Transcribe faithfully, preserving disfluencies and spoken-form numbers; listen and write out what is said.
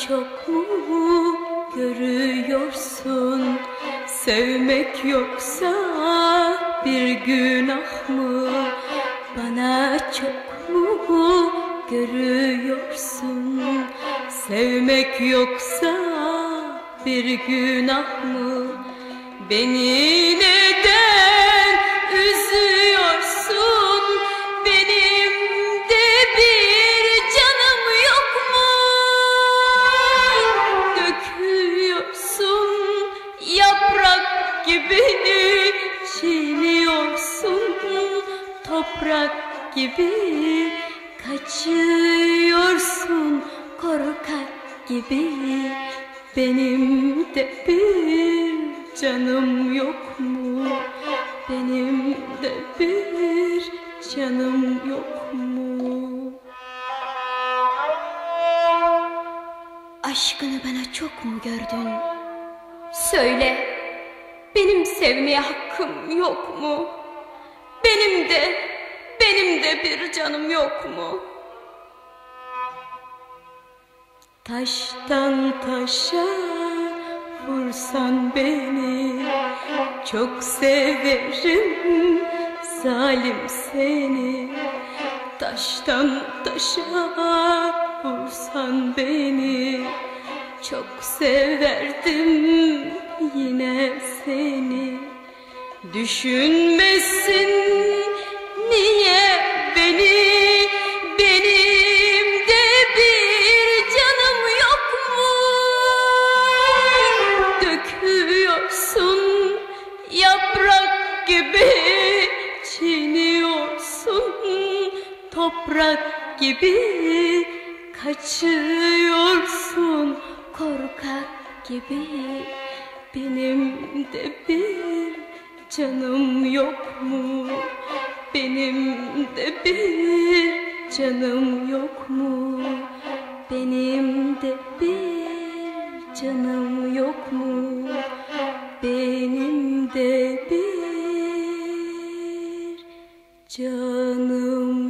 çok mu görüyorsun? Sevmek yoksa bir günah mı? Bana çok mu görüyorsun? Sevmek yoksa bir günah mı? Beni neden üzüyorsun? Benim de bir canım yok mu? Döküyorsun yaprak gibi, çiğniyorsun toprak gibi, kaçıyorsun korkak gibi. Benim de bir canım yok mu? Benim de bir canım yok mu? Aşkını bana çok mu gördün? Söyle, benim sevmeye hakkım yok mu? Benim de, benim de bir canım yok mu? Taştan taşa vursan beni, çok severim zalim seni. Taştan taşa vursan beni, çok severdim yine seni. Düşünmesin niye beni? Benim de bir canım yok mu? Döküyorsun yaprak gibi, çiğniyorsun toprak gibi, kaçıyorsun korkak gibi. Benim de bir canım yok mu? Benim de bir canım yok mu? Benim de bir canım yok mu? Benim de bir canım